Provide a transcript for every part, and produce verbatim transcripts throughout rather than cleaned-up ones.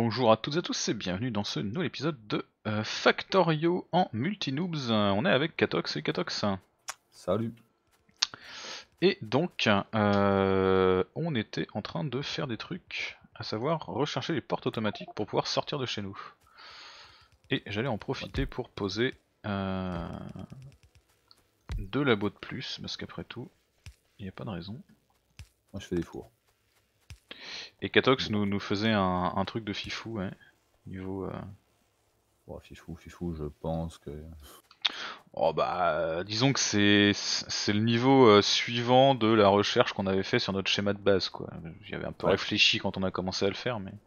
Bonjour à toutes et à tous et bienvenue dans ce nouvel épisode de euh, Factorio en multi-noobs. Euh, On est avec Katox et Katox. Salut. Et donc, euh, on était en train de faire des trucs, à savoir rechercher les portes automatiques pour pouvoir sortir de chez nous. Et j'allais en profiter pour poser euh, deux labos de plus, parce qu'après tout, il n'y a pas de raison. Moi je fais des fours. Et Katox nous, nous faisait un, un truc de fifou, ouais, niveau... Euh... Bon, fifou, fifou, je pense que... Oh bah, euh, disons que c'est c'est le niveau euh, suivant de la recherche qu'on avait fait sur notre schéma de base, quoi. J'y avais un peu Ouais. réfléchi quand on a commencé à le faire, mais...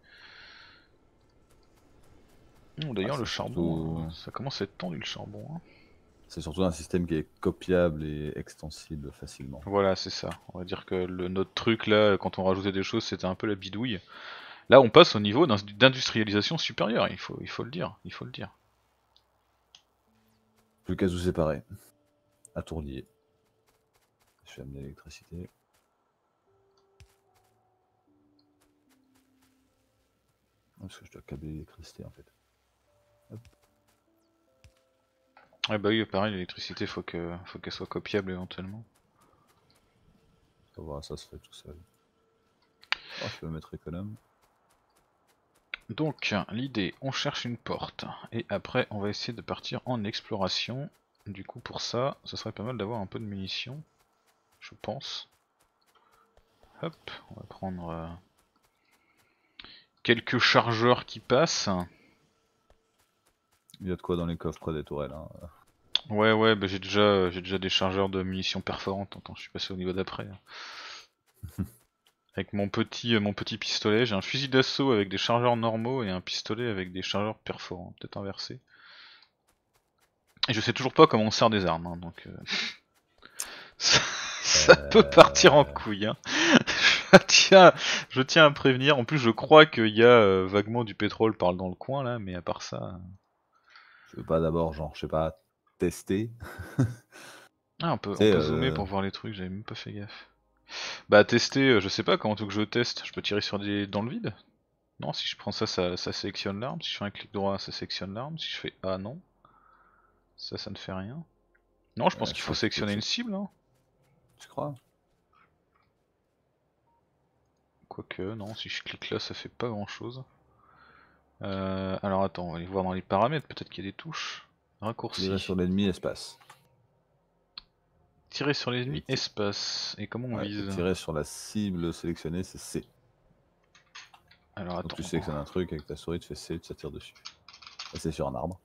Oh, Ah, d'ailleurs, le c'est charbon, surtout... euh, ça commence à être tendu, le charbon. Hein. C'est surtout un système qui est copiable et extensible facilement. Voilà, c'est ça. On va dire que le, notre truc, là, quand on rajoutait des choses, c'était un peu la bidouille. Là, on passe au niveau d'in- d'industrialisation supérieure, il faut, il faut le dire, il faut le dire. Plus qu'à tout séparer. À tournier. Je vais amener l'électricité. Parce que je dois câbler l'électricité en fait. Hop. Ouais bah oui, pareil, l'électricité, faut que, faut qu'elle soit copiable éventuellement. Ça va, ça se fait tout seul. Oh, je peux me mettre économe. Donc, l'idée, on cherche une porte, et après on va essayer de partir en exploration. Du coup, pour ça, ce serait pas mal d'avoir un peu de munitions, je pense. Hop, on va prendre euh, quelques chargeurs qui passent. Il y a de quoi dans les coffres près des tourelles. Hein. Ouais, ouais, bah j'ai déjà, j'ai déjà des chargeurs de munitions perforantes. Attends, je suis passé au niveau d'après. Avec mon petit, euh, mon petit pistolet, j'ai un fusil d'assaut avec des chargeurs normaux et un pistolet avec des chargeurs perforants, peut-être inversé. Et je sais toujours pas comment on sert des armes, hein, donc euh... ça, ça peut partir en Euh... couille. Hein. je, tiens, je tiens à prévenir. En plus, je crois qu'il y a euh, vaguement du pétrole par dans le coin là, mais à part ça. Euh... Je veux pas d'abord, genre, je sais pas, tester. Ah, on peut, Tu on sais, peut zoomer euh... pour voir les trucs. J'avais même pas fait gaffe. Bah tester, euh, je sais pas comment tu veux que je teste. Je peux tirer sur des dans le vide? Non, si je prends ça, ça, ça sélectionne l'arme. Si je fais un clic droit, ça sélectionne l'arme. Si je fais A, non. Ça, ça ne fait rien. Non, je pense euh, qu'il je faut crois qu'il faut que sélectionner une c'est... cible. Hein. Tu crois? Quoique, non, si je clique là, ça fait pas grand chose. Euh, alors attends, on va aller voir dans les paramètres. Peut-être qu'il y a des touches. Tirer Raccourci. sur l'ennemi, espace. Tirer sur Et, l'ennemi, ti- espace. Et comment on ouais, et vise? tirer sur la cible sélectionnée, c'est C. Alors Donc attends. tu sélectionnes un truc avec ta souris, tu fais C, tu tires dessus. Et c'est sur un arbre.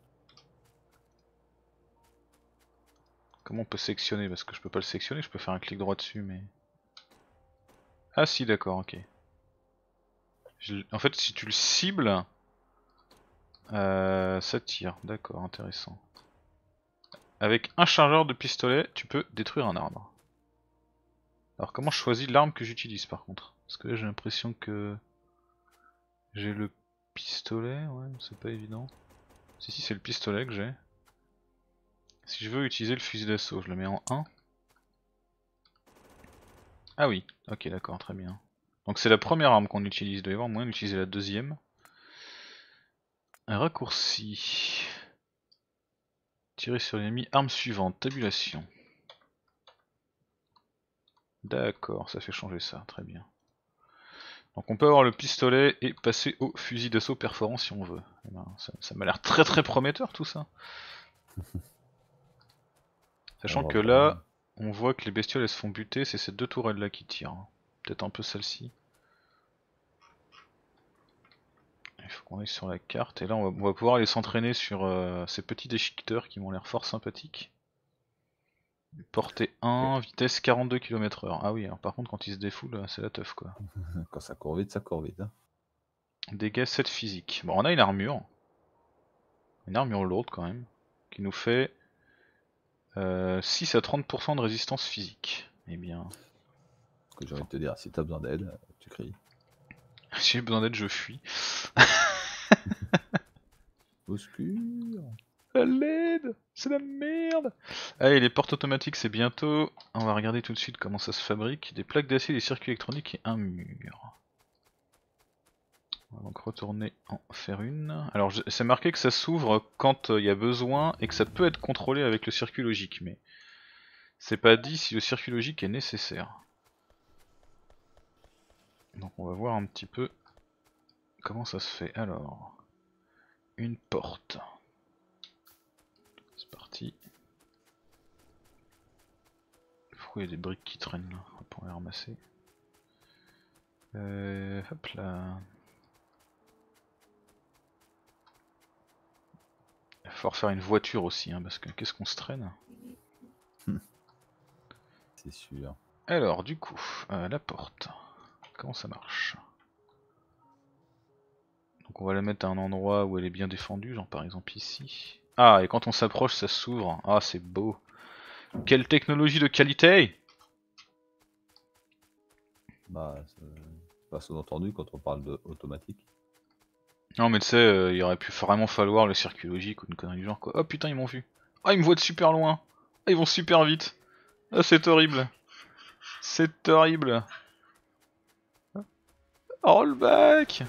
Comment on peut sélectionner? Parce que je peux pas le sélectionner, je peux faire un clic droit dessus, mais... Ah si, d'accord, ok. Je- En fait, si tu le cibles, euh, ça tire. D'accord, intéressant. Avec un chargeur de pistolet, tu peux détruire un arbre. Alors comment je choisis l'arme que j'utilise par contre? Parce que là j'ai l'impression que j'ai le pistolet, ouais, c'est pas évident. Si si c'est le pistolet que j'ai. Si je veux utiliser le fusil d'assaut, je le mets en un. Ah oui, ok d'accord, très bien. Donc c'est la première arme qu'on utilise, il doit y avoir moyen d'utiliser la deuxième. Un raccourci. Tirer sur l'ennemi, arme suivante, tabulation. D'accord, ça fait changer ça, très bien. Donc on peut avoir le pistolet et passer au fusil d'assaut perforant si on veut. Eh ben, ça ça m'a l'air très très prometteur tout ça. On Sachant va que voir. là, on voit que les bestioles elles se font buter, c'est ces deux tourelles là qui tirent. Peut-être un peu celle-ci. Il faut qu'on aille sur la carte et là on va, on va pouvoir aller s'entraîner sur euh, ces petits déchiqueteurs qui m'ont l'air fort sympathiques. Portée Ok. un, vitesse quarante-deux kilomètres heure. Ah oui, alors par contre quand il se défoule, c'est la teuf quoi. Quand ça court vite, ça court vite. Hein. Dégâts sept physique. Bon, on a une armure. Une armure lourde quand même. Qui nous fait euh, six à trente pour cent de résistance physique. Eh bien, Ce que j'ai envie de te dire, si t'as besoin d'aide, tu cries. si j'ai besoin d'aide, je fuis. Au secours. À l'aide, c'est la merde. Allez, les portes automatiques, c'est bientôt. On va regarder tout de suite comment ça se fabrique. Des plaques d'acier, des circuits électroniques et un mur. On va donc retourner en faire une. Alors c'est marqué que ça s'ouvre quand il y a besoin et que ça peut être contrôlé avec le circuit logique, mais c'est pas dit si le circuit logique est nécessaire. Donc on va voir un petit peu comment ça se fait. Alors, une porte. C'est parti. Pourquoi il y a des briques qui traînent là? On va pouvoir les ramasser. Euh, hop là. Il va falloir faire une voiture aussi, hein, parce que qu'est-ce qu'on se traîne? C'est sûr. Alors, du coup, euh, la porte. Comment ça marche? Donc on va la mettre à un endroit où elle est bien défendue, genre par exemple ici. Ah, et quand on s'approche, ça s'ouvre. Ah, c'est beau. Quelle technologie de qualité! Bah, c'est pas sous-entendu quand on parle de automatique. Non mais tu sais, euh, il aurait pu vraiment falloir le circuit logique ou une connerie du genre quoi. Oh putain, ils m'ont vu. Ah, ils me voient de super loin. Ah, ils vont super vite. Ah, c'est horrible. C'est horrible. Rollback!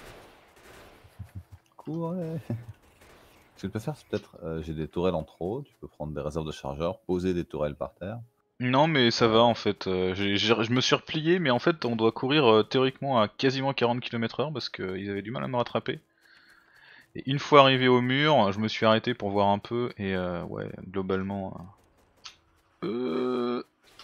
Ouais. Ce que tu peux faire, c'est peut-être, euh, j'ai des tourelles en trop, tu peux prendre des réserves de chargeurs, poser des tourelles par terre. Non mais ça Euh, va en fait, euh, j'ai- j'ai- je me suis replié mais en fait on doit courir euh, théoriquement à quasiment quarante kilomètres heure parce qu'ils avaient du mal à me rattraper. Et une fois arrivé au mur, je me suis arrêté pour voir un peu et euh, ouais, globalement... Euh... euh,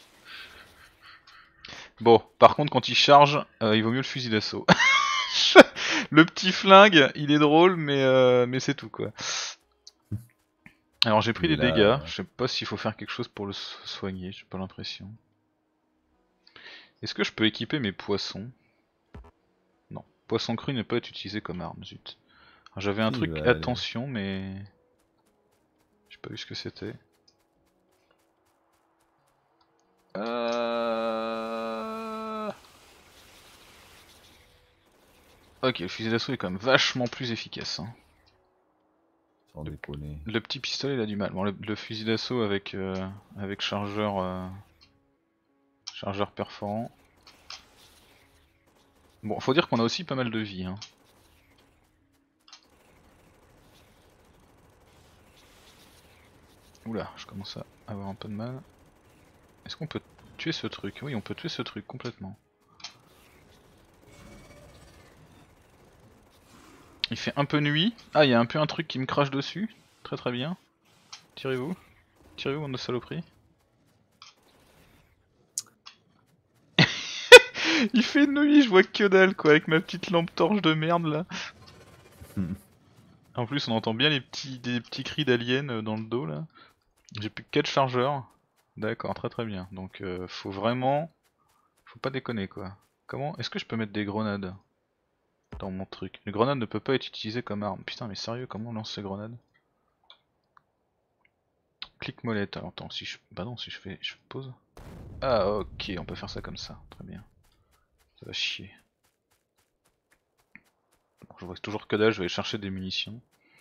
Bon, par contre quand il charge, euh, il vaut mieux le fusil d'assaut. Le petit flingue, il est drôle mais, euh, mais c'est tout quoi. Alors j'ai pris il est des là, dégâts, euh, je sais pas s'il faut faire quelque chose pour le so- soigner, j'ai pas l'impression. Est-ce que je peux équiper mes poissons? Non, poisson cru ne peut pas être utilisé comme arme, zut. J'avais un si, il truc va aller. attention mais... J'ai pas vu ce que c'était. Euh... Ok, le fusil d'assaut est quand même vachement plus efficace. Hein. Sans déconner. Le petit pistolet il a du mal. Bon, le, le fusil d'assaut avec, euh, avec chargeur, euh, chargeur perforant. Bon, faut dire qu'on a aussi pas mal de vie. Hein. Oula, je commence à avoir un peu de mal. Est-ce qu'on peut tuer ce truc? Oui, on peut tuer ce truc complètement. Il fait un peu nuit. Ah, il y a un peu un truc qui me crache dessus. Très très bien. Tirez-vous. Tirez-vous, bande de saloperies. Il fait nuit, je vois que dalle quoi, avec ma petite lampe torche de merde là. En plus, on entend bien les petits, des petits cris d'aliens euh, dans le dos là. J'ai plus que quatre chargeurs. D'accord, très très bien. Donc, euh, faut vraiment. Faut pas déconner quoi. Comment? Est-ce que je peux mettre des grenades dans mon truc? Une grenade ne peut pas être utilisée comme arme. Putain, mais sérieux, comment on lance ces grenades? Clic molette. Alors, attends, si je. Bah non, si je fais. Je pose. Ah, ok, on peut faire ça comme ça. Très bien. Ça va chier. Bon, je vois toujours que dalle, je vais aller chercher des munitions.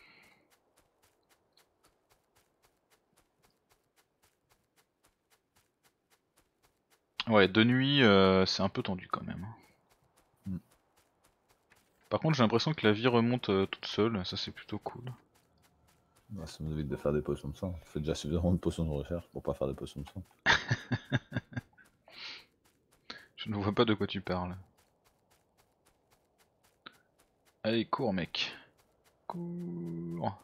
Ouais, de nuit, euh, c'est un peu tendu quand même. Mm. Par contre, j'ai l'impression que la vie remonte euh, toute seule, ça c'est plutôt cool. Bah, ça nous évite de faire des potions de sang. On fait déjà suffisamment de potions de recherche pour pas faire des potions de sang. Je ne vois pas de quoi tu parles. Allez, cours mec. Cours.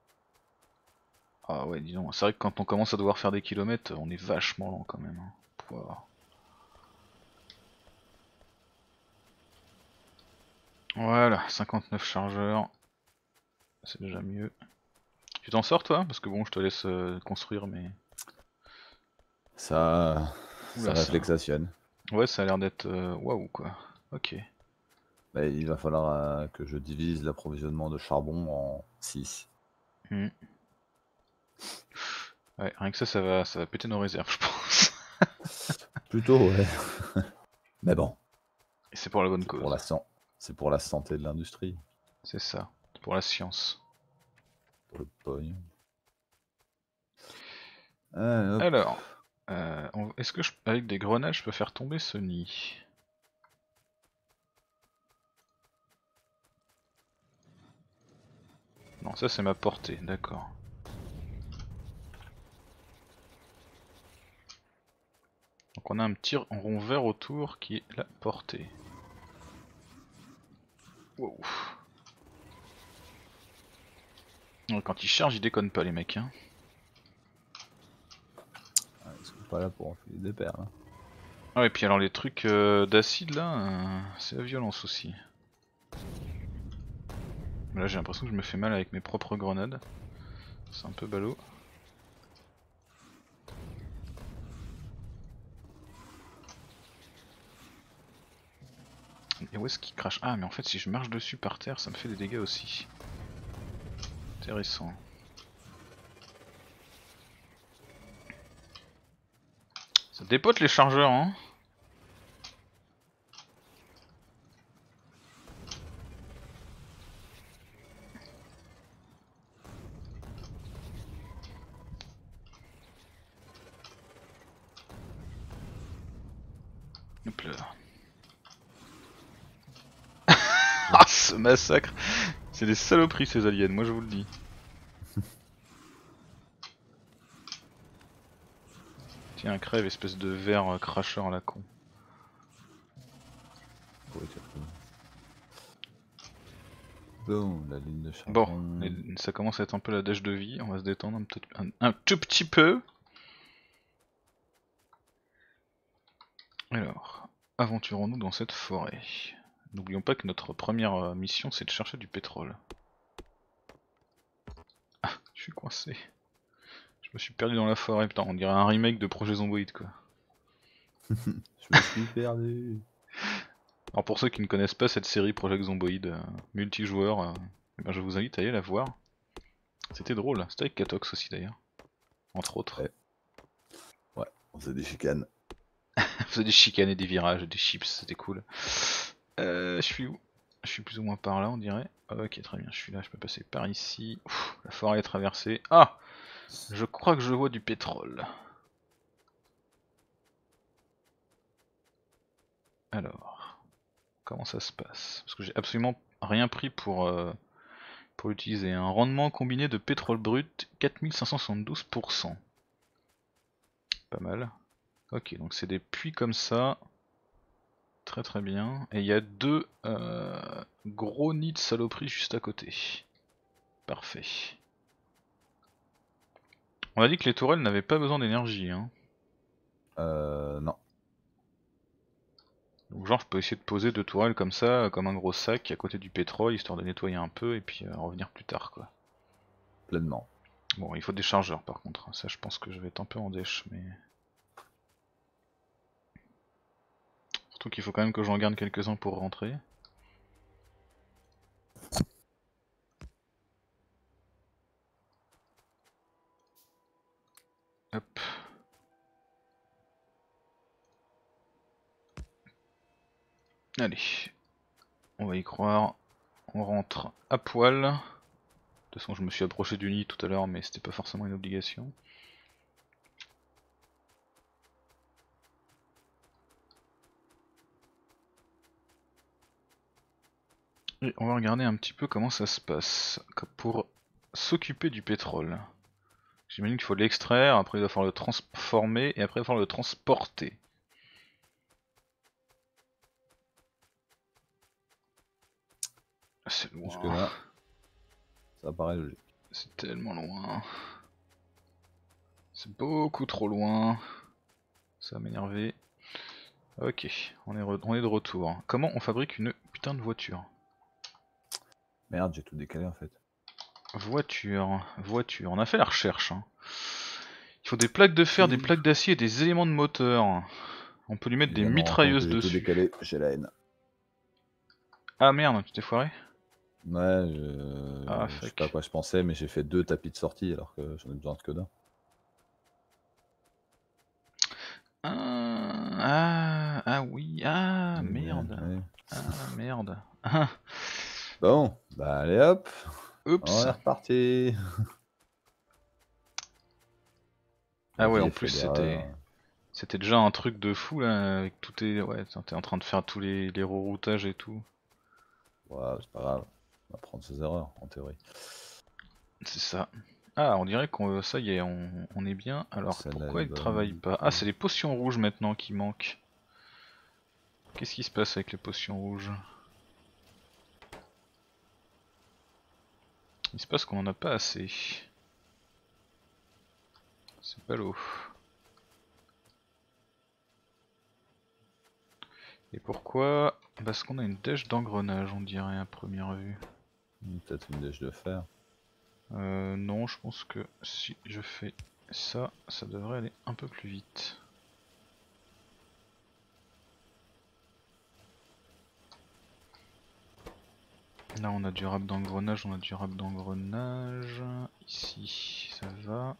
Ah ouais, dis donc, c'est vrai que quand on commence à devoir faire des kilomètres, on est vachement lent quand même. Hein. Pouah. Voilà, cinquante-neuf chargeurs. C'est déjà mieux. Tu t'en sors toi? Parce que bon, je te laisse euh, construire mais... Ça, Oula, ça ça... réflexationne. Ouais, ça a l'air d'être... euh, waouh quoi. Ok. Bah, il va falloir euh, que je divise l'approvisionnement de charbon en six. Hmm. Ouais, rien que ça, ça va, ça va péter nos réserves, je pense. Plutôt, ouais. Mais bon, Et c'est pour la bonne c'est pour cause. la san- c'est pour la santé de l'industrie. C'est ça. C'est pour la science. Pour le pognon. Ah, hop. Alors, euh, on- est-ce que je, avec des grenades, je peux faire tomber ce nid? Non, ça c'est ma portée, d'accord. Donc on a un petit rond vert autour qui est la portée. Wow. Quand ils chargent, ils déconnent pas les mecs. Hein. Ouais, ils sont pas là pour enfiler des perles. Hein. Ah et puis alors les trucs euh, d'acide là, euh, c'est la violence aussi. Là j'ai l'impression que je me fais mal avec mes propres grenades. C'est un peu ballot. Et où est-ce qu'il crache? Ah mais en fait si je marche dessus par terre ça me fait des dégâts aussi. Intéressant. Ça dépote les chargeurs hein. Hop là. Ah ce massacre. C'est des saloperies ces aliens, moi je vous le dis. Tiens crève espèce de verre euh, cracheur à la con. Ouais, bon, la ligne de charbon. Bon, les, ça commence à être un peu la dèche de vie, on va se détendre un, tout, un, un tout petit peu. Alors, aventurons-nous dans cette forêt. N'oublions pas que notre première mission c'est de chercher du pétrole. Ah, je suis coincé. Je me suis perdu dans la forêt, putain, on dirait un remake de Projet Zomboid quoi. Je me suis perdu. Alors pour ceux qui ne connaissent pas cette série Project Zomboid euh, multijoueur, euh, eh ben je vous invite à aller la voir. C'était drôle, c'était avec Katox aussi d'ailleurs, entre autres. Ouais. Ouais, on faisait des chicanes. On faisait des chicanes et des virages, et des chips, c'était cool. Euh, je suis où? Je suis plus ou moins par là on dirait. Ok très bien, je suis là, je peux passer par ici. Ouf, la forêt est traversée. Ah! Je crois que je vois du pétrole. Alors, comment ça se passe? Parce que j'ai absolument rien pris pour... Euh, pour l'utiliser. Un rendement combiné de pétrole brut quatre mille cinq cent soixante-douze pour cent. Pas mal. Ok, donc c'est des puits comme ça. Très très bien. Et il y a deux euh, gros nids de saloperie juste à côté. Parfait. On a dit que les tourelles n'avaient pas besoin d'énergie. Hein. Euh, non. Donc genre je peux essayer de poser deux tourelles comme ça, comme un gros sac à côté du pétrole, histoire de nettoyer un peu et puis euh, revenir plus tard quoi. Pleinement. Bon, il faut des chargeurs par contre. Ça je pense que je vais être un peu en dèche, mais... Surtout qu'il faut quand même que j'en garde quelques-uns pour rentrer. Hop. Allez, on va y croire. On rentre à poil. De toute façon, je me suis approché du nid tout à l'heure, mais c'était pas forcément une obligation. Et on va regarder un petit peu comment ça se passe pour s'occuper du pétrole. J'imagine qu'il faut l'extraire, après il va falloir le transformer et après il va falloir le transporter. C'est loin. Jusque là, ça paraît logique. C'est tellement loin. C'est beaucoup trop loin. Ça va m'énerver. Ok, on est, on est de retour. Comment on fabrique une putain de voiture? Merde, j'ai tout décalé en fait. Voiture, voiture, on a fait la recherche. Hein. Il faut des plaques de fer, des plaques d'acier et des éléments de moteur. On peut lui mettre des mitrailleuses dessus. J'ai tout décalé, j'ai la haine. Ah merde, tu t'es foiré? Ouais, je... Ah, je sais pas à quoi je pensais, mais j'ai fait deux tapis de sortie alors que j'en ai besoin que d'un. Ah, ah, ah oui, ah merde. Ouais. Ah merde. Bon, bah allez hop. Oups. On est reparti. Ah ouais, en plus c'était c'était déjà un truc de fou là, avec tout tes... Ouais, t'es en train de faire tous les, les reroutages et tout. Ouais, c'est pas grave. On va prendre ses erreurs, en théorie. C'est ça. Ah, on dirait qu'on ça y est, on, on est bien. Alors Celle-là, pourquoi elle est il travaille bonne. pas? Ah, c'est les potions rouges maintenant qui manquent. Qu'est-ce qui se passe avec les potions rouges? Il se passe qu'on en a pas assez. C'est pas l'eau. Et pourquoi? Parce qu'on a une dèche d'engrenage, on dirait à première vue. Peut-être une dèche de fer. Euh, non, je pense que si je fais ça, ça devrait aller un peu plus vite. Là on a du rap d'engrenage, on a du rap d'engrenage. Ici ça va.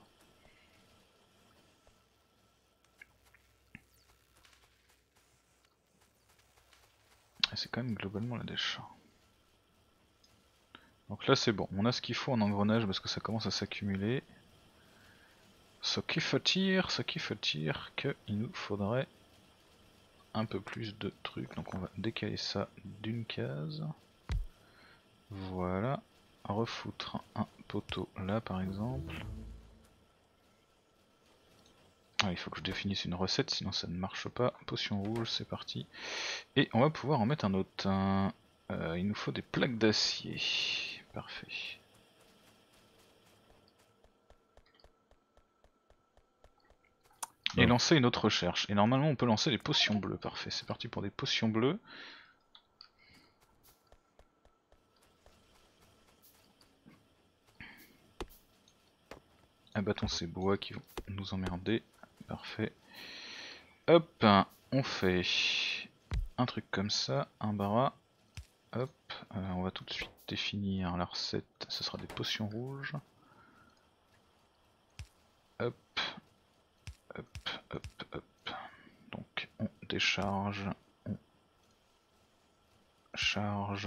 C'est quand même globalement la dèche. Donc là c'est bon, on a ce qu'il faut en engrenage parce que ça commence à s'accumuler. Ce qui faut dire, ce qui faut dire qu'il nous faudrait un peu plus de trucs. Donc on va décaler ça d'une case. Voilà. Refoutre un poteau là par exemple. Ah, il faut que je définisse une recette sinon ça ne marche pas. Potion rouge, c'est parti. Et on va pouvoir en mettre un autre. Un, euh, il nous faut des plaques d'acier. Parfait. Et Bon. lancer une autre recherche. Et normalement on peut lancer les potions bleues. Parfait, c'est parti pour des potions bleues. Abattons ces bois qui vont nous emmerder. Parfait. Hop, on fait un truc comme ça, un bara. Hop, euh, on va tout de suite définir la recette. Ce sera des potions rouges. Hop, hop, hop, hop. Donc on décharge, on charge.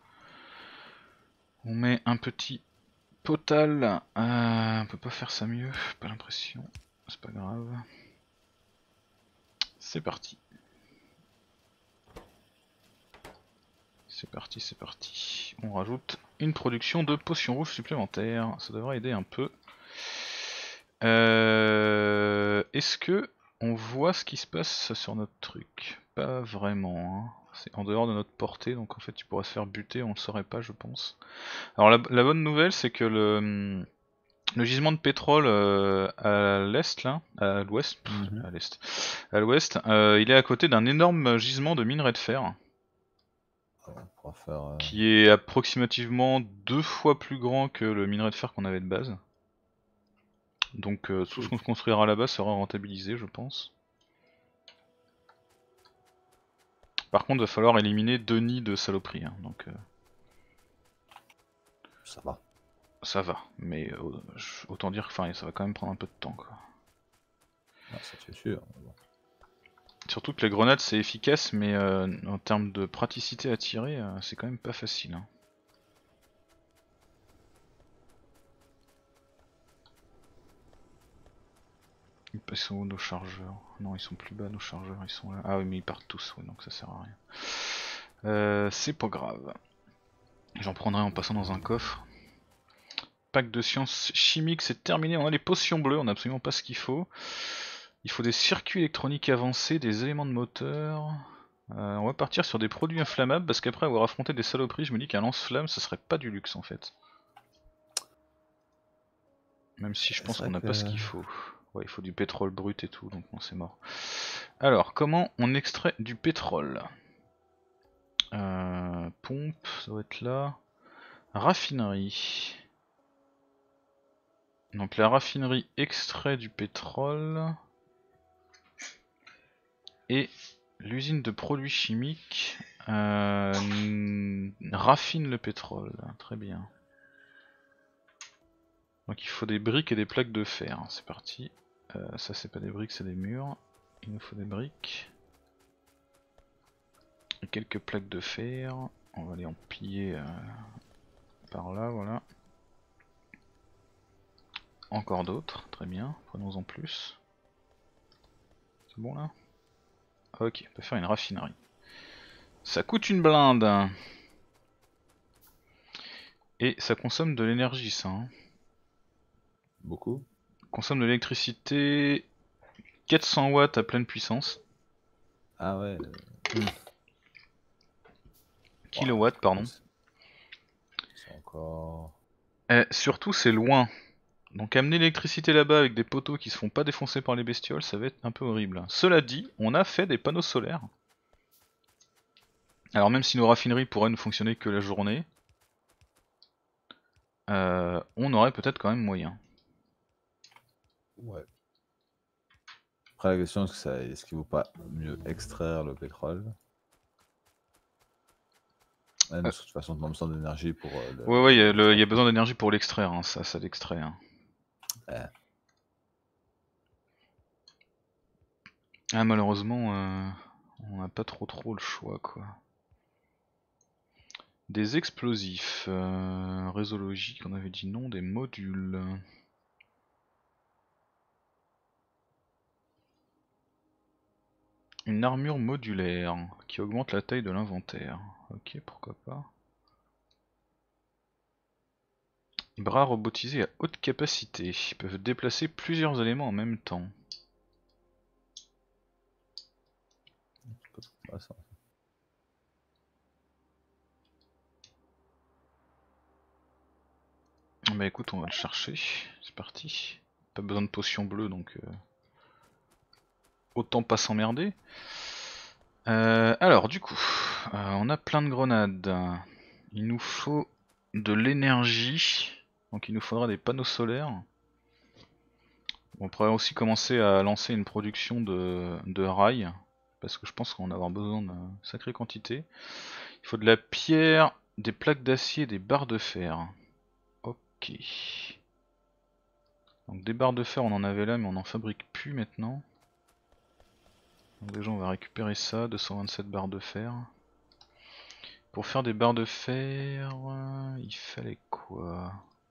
On met un petit potal. Euh, on peut pas faire ça mieux, pas l'impression. C'est pas grave. C'est parti. C'est parti, c'est parti. On rajoute une production de potions rouges supplémentaires. Ça devrait aider un peu. Euh, Est-ce que on voit ce qui se passe sur notre truc? Pas vraiment. Hein. C'est en dehors de notre portée, donc en fait tu pourrais se faire buter, on le saurait pas, je pense. Alors la, la bonne nouvelle, c'est que le, le gisement de pétrole euh, à l'est, là, à l'ouest, Mhm. à l'est, à l'ouest, euh, il est à côté d'un énorme gisement de minerai de fer. On pourra faire. Euh... Qui est approximativement deux fois plus grand que le minerai de fer qu'on avait de base. Donc euh, tout ce qu'on se construira là-bas sera rentabilisé, je pense. Par contre, il va falloir éliminer deux nids de saloperie, hein, donc euh, Ça va. ça va, mais euh, autant dire que ça va quand même prendre un peu de temps, quoi. Ah, ça c'est sûr. Bon. Surtout que les grenades c'est efficace, mais euh, en termes de praticité à tirer, euh, c'est quand même pas facile. Hein. Ils sont où nos chargeurs? Non, ils sont plus bas nos chargeurs, ils sont là. Ah oui, mais ils partent tous, ouais, donc ça sert à rien. Euh, c'est pas grave. J'en prendrai en passant dans un coffre. Pack de sciences chimiques, c'est terminé. On a les potions bleues, on a absolument pas ce qu'il faut. Il faut des circuits électroniques avancés, des éléments de moteur. Euh, on va partir sur des produits inflammables parce qu'après avoir affronté des saloperies, je me dis qu'un lance-flamme, ça serait pas du luxe en fait. Même si je pense qu'on n'a que... pas ce qu'il faut. Ouais, il faut du pétrole brut et tout, donc non, c'est mort. Alors, comment on extrait du pétrole? euh, Pompe, ça doit être là. Raffinerie. Donc la raffinerie extrait du pétrole. Et l'usine de produits chimiques euh, raffine le pétrole. Très bien. Donc il faut des briques et des plaques de fer. C'est parti. Euh, ça c'est pas des briques, c'est des murs. Il nous faut des briques. Et quelques plaques de fer. On va les empiler euh, par là, voilà. Encore d'autres, très bien. Prenons-en plus. C'est bon là? Ok, on peut faire une raffinerie. Ça coûte une blinde. Et ça consomme de l'énergie ça. Hein. Beaucoup. Consomme de l'électricité quatre cents watts à pleine puissance. Ah ouais. Kilowatts, pardon. C'est encore... Et surtout, c'est loin. Donc amener l'électricité là-bas avec des poteaux qui se font pas défoncer par les bestioles, ça va être un peu horrible. Cela dit, on a fait des panneaux solaires. Alors même si nos raffineries pourraient ne fonctionner que la journée, euh, on aurait peut-être quand même moyen. Ouais. Après la question, est-ce que est-ce qu'il vaut pas mieux extraire le pétrole? Ouais, de toute façon, on a besoin d'énergie pour... Euh, le, Ouais, ouais, il y, y a besoin d'énergie pour l'extraire, hein, ça, ça l'extrait. Hein. Ouais. Ah, malheureusement, euh, on n'a pas trop trop le choix, quoi. Des explosifs, euh, réseau logique, on avait dit non, des modules. Une armure modulaire qui augmente la taille de l'inventaire. Ok, pourquoi pas. Bras robotisés à haute capacité, ils peuvent déplacer plusieurs éléments en même temps. Pas ça. Bah écoute, on va le chercher, c'est parti. Pas besoin de potion bleue donc euh, autant pas s'emmerder. Euh, alors du coup, euh, on a plein de grenades. Il nous faut de l'énergie, donc il nous faudra des panneaux solaires. On pourrait aussi commencer à lancer une production de, de rails, parce que je pense qu'on va avoir besoin d'une sacrée quantité. Il faut de la pierre, des plaques d'acier, des barres de fer. Ok. Donc des barres de fer on en avait là mais on n'en fabrique plus maintenant. Donc déjà on va récupérer ça, deux cent vingt-sept barres de fer. Pour faire des barres de fer, euh, il fallait quoi?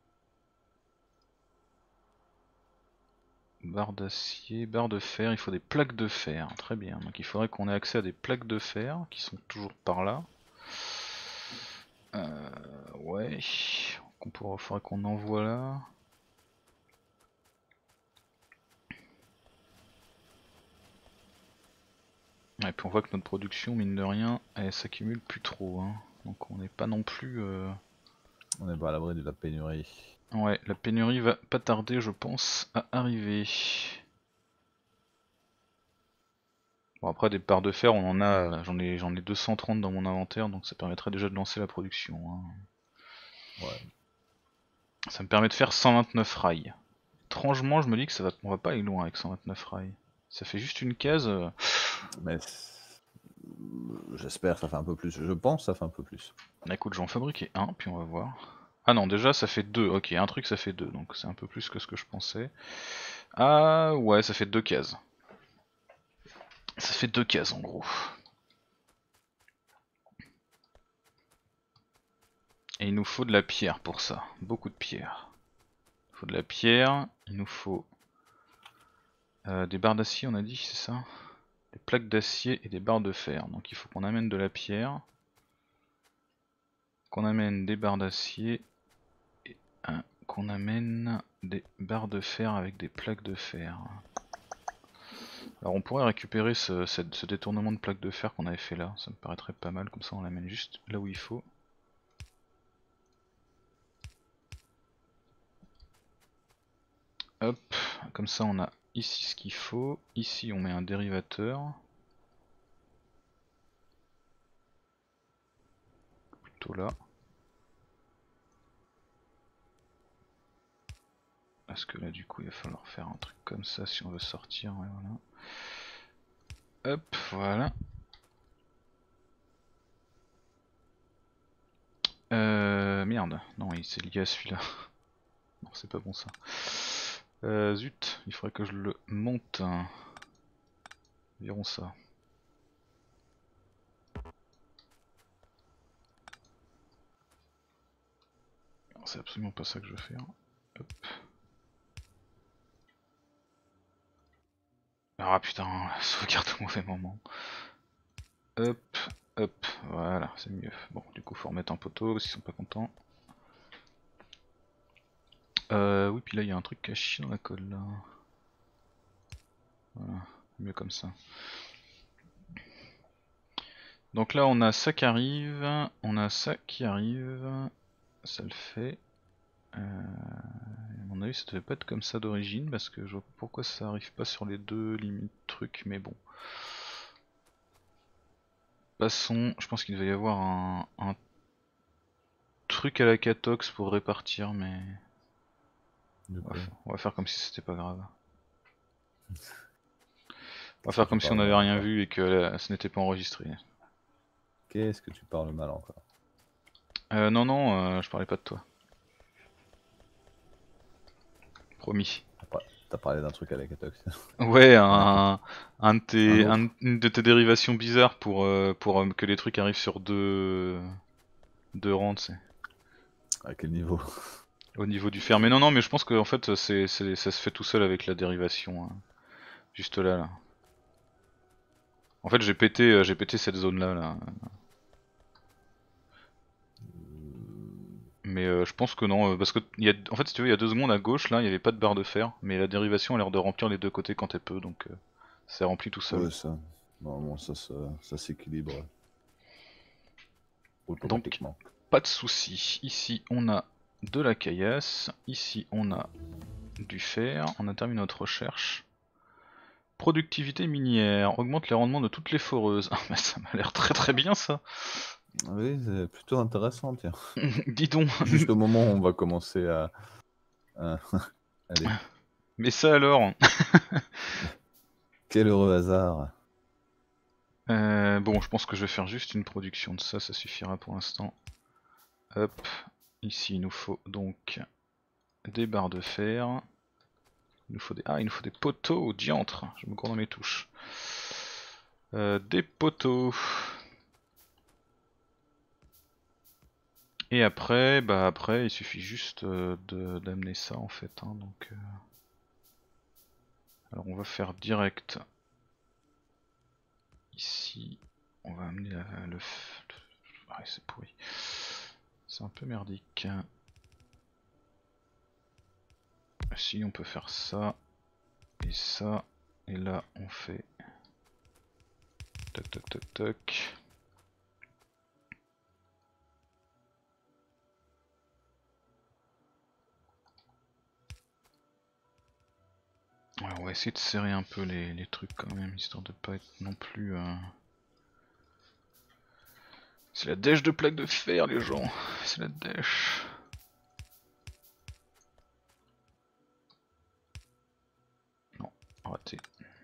Barres d'acier, barres de fer, il faut des plaques de fer, très bien. Donc il faudrait qu'on ait accès à des plaques de fer qui sont toujours par là. Euh, ouais, il faudrait qu'on envoie là. Et puis on voit que notre production, mine de rien, elle s'accumule plus trop. Hein. Donc on n'est pas non plus... Euh... On n'est pas à l'abri de la pénurie. Ouais, la pénurie va pas tarder, je pense, à arriver. Bon après des barres de fer, on en a, j'en ai, j'en ai deux cent trente dans mon inventaire, donc ça permettrait déjà de lancer la production. Hein. Ouais. Ça me permet de faire cent vingt-neuf rails. Étrangement, je me dis que ça va, on va pas aller loin avec cent vingt-neuf rails. Ça fait juste une case. Euh... Mais j'espère que ça fait un peu plus. Je pense que ça fait un peu plus. Bah, écoute, j'en fabriquer un, puis on va voir. Ah non, déjà ça fait deux. Ok, un truc ça fait deux, donc c'est un peu plus que ce que je pensais. Ah ouais, ça fait deux cases. Ça fait deux cases en gros. Et il nous faut de la pierre pour ça. Beaucoup de pierre. Il faut de la pierre, il nous faut euh, des barres d'acier, on a dit, c'est ça? Des plaques d'acier et des barres de fer. Donc il faut qu'on amène de la pierre, qu'on amène des barres d'acier et euh, qu'on amène des barres de fer avec des plaques de fer. Alors on pourrait récupérer ce, ce, ce détournement de plaques de fer qu'on avait fait là, ça me paraîtrait pas mal, comme ça on l'amène juste là où il faut. Hop, comme ça on a ici ce qu'il faut, ici on met un dérivateur. Plutôt là. Parce que là du coup il va falloir faire un truc comme ça si on veut sortir, ouais, voilà. Hop, voilà. Euh, merde, non il s'est lié à celui-là. Non c'est pas bon ça. Euh, zut, il faudrait que je le monte. Verrons ça. C'est absolument pas ça que je veux faire. Hop. Ah putain, sauvegarde au mauvais moment. Hop, hop, voilà, c'est mieux. Bon, du coup, faut remettre un poteau s'ils sont pas contents. Euh, oui, puis là il y a un truc caché dans la colle là. Voilà, mieux comme ça. Donc là on a ça qui arrive, on a ça qui arrive, ça le fait. Euh, à mon avis ça devait pas être comme ça d'origine parce que je vois pas pourquoi ça arrive pas sur les deux limites trucs, mais bon. Passons, je pense qu'il devait y avoir un, un truc à la Catox pour répartir, mais Du on va, coup, faire, on va faire comme si c'était pas grave. On va qu'est-ce que faire tu comme si on parles n'avait mal rien encore? vu et que là, ce n'était pas enregistré. Qu'est-ce que tu parles mal encore? Euh, non, non, euh, je parlais pas de toi. Promis. T'as par- t'as parlé d'un truc à la Catox. Ouais, Un autre. un, un de Un tes, un- autre? une de tes dérivations bizarres pour, euh, pour euh, que les trucs arrivent sur deux, deux rangs, tu sais, À quel niveau? au niveau du fer. Mais non, non, mais je pense que en fait, c'est, c'est, ça se fait tout seul avec la dérivation, hein, juste là, là. En fait, j'ai pété, euh, j'ai pété cette zone-là, là. Mais euh, je pense que non, euh, parce que il y a, en fait, si tu veux, il y a deux secondes à gauche, là, il n'y avait pas de barre de fer, mais la dérivation a l'air de remplir les deux côtés quand elle peut, donc euh, c'est rempli tout seul. Ouais, ça. Normalement, ça, ça, ça s'équilibre Donc, automatiquement. pas de souci. Ici, on a de la caillasse, ici, on a du fer, on a terminé notre recherche. Productivité minière, augmente les rendements de toutes les foreuses. Ah, mais ça m'a l'air très très bien ça. Oui, c'est plutôt intéressant, tiens. Dis donc. Juste au moment où on va commencer à... à- Allez, Mais ça alors. quel heureux hasard. Euh, bon, je pense que je vais faire juste une production de ça, ça suffira pour l'instant. Hop, ici il nous faut donc des barres de fer. Il nous faut des... Ah, il nous faut des poteaux, diantre, je me cours dans mes touches. Euh, des poteaux. Et après, bah après, il suffit juste euh, de- d'amener ça en fait. Hein, donc, euh... alors on va faire direct ici. On va amener la, le... Ah, c'est pourri. C'est un peu merdique. Si on peut faire ça et ça, et là on fait toc toc toc toc. Alors on va essayer de serrer un peu les, les trucs quand même, histoire de pas être non plus... Euh... C'est la dèche de plaques de fer les gens, c'est la dèche. Non, raté.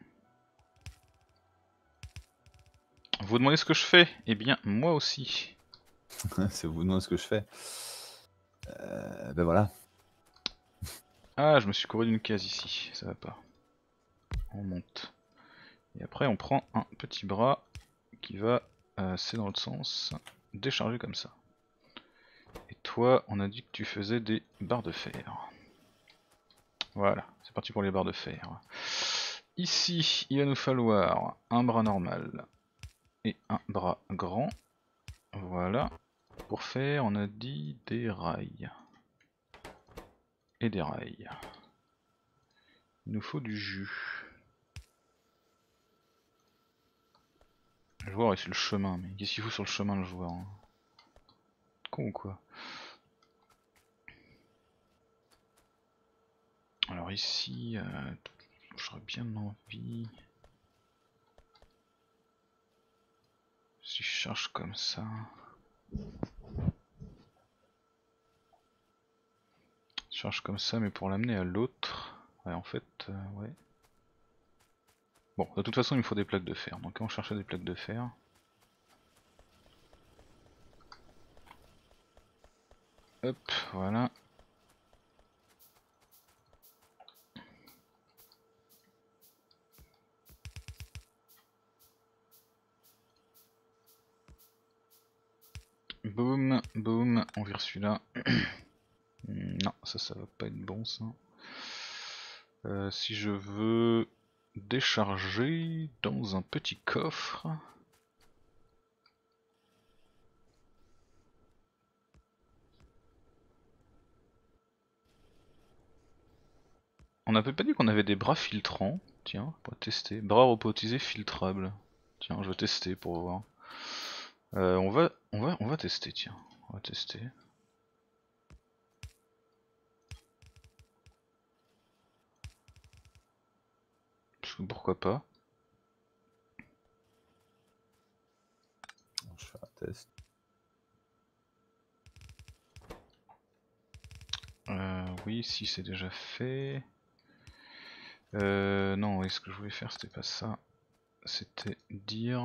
Vous vous demandez ce que je fais? Eh bien moi aussi. C'est vous demandez ce que je fais. Euh, ben voilà. Ah, je me suis couru d'une case ici, ça va pas. On monte. Et après on prend un petit bras qui va, euh, c'est dans l'autre sens, décharger comme ça. Et toi, on a dit que tu faisais des barres de fer. Voilà, c'est parti pour les barres de fer. Ici, il va nous falloir un bras normal et un bras grand. Voilà. Pour faire, on a dit des rails. Et des rails. Il nous faut du jus. Le joueur est sur le chemin, mais qu'est-ce qu'il fout sur le chemin le joueur hein? Con ou quoi? Alors ici, euh, j'aurais bien envie... Si je charge comme ça... Je charge comme ça, mais pour l'amener à l'autre... Ouais, en fait, euh, ouais. Bon, de toute façon, il me faut des plaques de fer, donc on va chercher des plaques de fer. Hop, voilà. Boum, boum, on vire celui-là. Non, ça, ça va pas être bon, ça. Euh, si je veux décharger dans un petit coffre... On n'avait pas dit qu'on avait des bras filtrants. Tiens, on va tester. Bras robotisés filtrables. Tiens, je vais tester pour voir. Euh, on va, on va, on va tester. Tiens, on va tester. Parce que pourquoi pas. Je fais un test. Euh, oui, si c'est déjà fait. Euh, non, oui, ce que je voulais faire, c'était pas ça. C'était dire.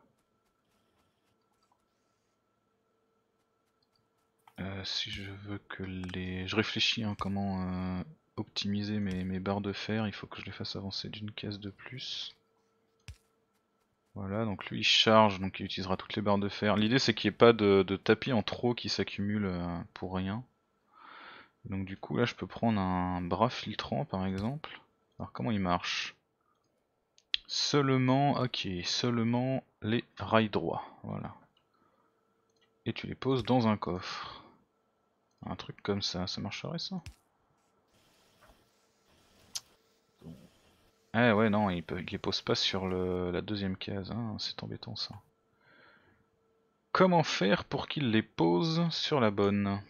Euh, si je veux que les. Je réfléchis hein, comment euh, optimiser mes, mes barres de fer, il faut que je les fasse avancer d'une case de plus. Voilà, donc lui il charge, donc il utilisera toutes les barres de fer. L'idée c'est qu'il n'y ait pas de, de tapis en trop qui s'accumule euh, pour rien. Donc du coup là je peux prendre un bras filtrant par exemple. Alors comment il marche? Seulement, ok, seulement les rails droits, voilà. Et tu les poses dans un coffre. Un truc comme ça, ça marcherait ça? Ah ouais non, il, peut, il les pose pas sur le, la deuxième case, hein, c'est embêtant ça. Comment faire pour qu'il les pose sur la bonne?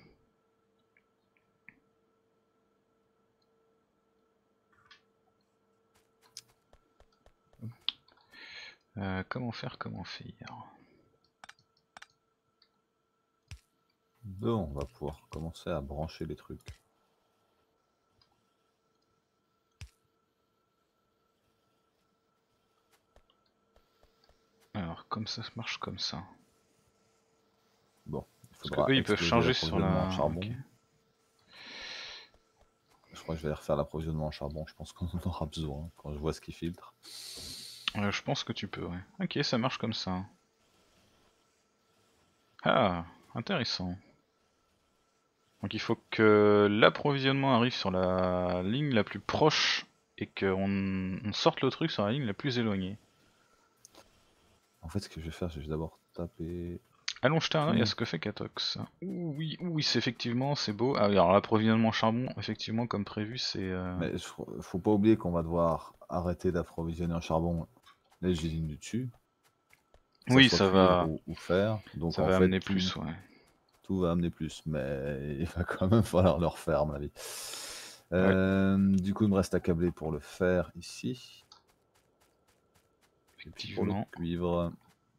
Euh, comment faire, comment faire? Bon, on va pouvoir commencer à brancher les trucs. Alors comme ça ça marche comme ça. Bon, il Parce faudra que eux ils peuvent exploser changer sur l'approvisionnement la... en charbon. Okay. Je crois que je vais refaire l'approvisionnement en charbon, je pense qu'on en aura besoin quand je vois ce qui filtre. Euh, je pense que tu peux, ouais. Ok, ça marche comme ça. Ah, intéressant. Donc il faut que l'approvisionnement arrive sur la ligne la plus proche et qu'on on sorte le truc sur la ligne la plus éloignée. En fait, ce que je vais faire, je vais d'abord taper... Allons jeter un Tout. œil à ce que fait Katox. Ouh, oui, ouh, oui, c'est effectivement, c'est beau. Ah oui, alors l'approvisionnement charbon, effectivement, comme prévu, c'est... Euh... Mais il faut pas oublier qu'on va devoir arrêter d'approvisionner en charbon les usines du dessus. Que Oui, ça soit ça cuivre va... ou, ou fer. Donc Ça en va fait, amener tout, plus, ouais. tout va amener plus. Mais il va quand même falloir le refaire, à mon avis. Euh, ouais. Du coup, il me reste à câbler pour le fer ici. Et puis pour le Effectivement. cuivre...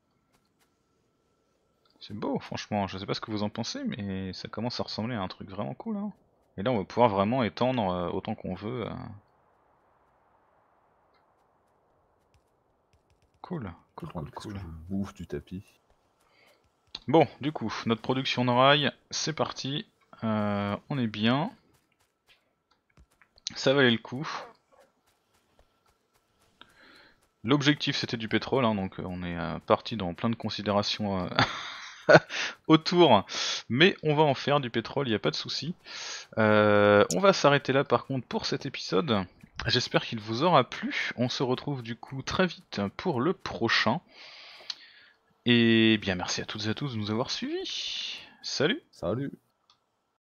C'est beau, franchement, je sais pas ce que vous en pensez, mais ça commence à ressembler à un truc vraiment cool. Hein. Et là, on va pouvoir vraiment étendre euh, autant qu'on veut. Euh... Cool, cool, cool, Qu'est-ce que cool. je bouffe du tapis. Bon, du coup, notre production de rails, c'est parti. Euh, on est bien. Ça valait le coup. L'objectif c'était du pétrole, hein, donc euh, on est euh, parti dans plein de considérations euh, autour, mais on va en faire du pétrole, il n'y a pas de souci. Euh, on va s'arrêter là par contre pour cet épisode. J'espère qu'il vous aura plu. On se retrouve du coup très vite pour le prochain. Et bien merci à toutes et à tous de nous avoir suivis. Salut! Salut!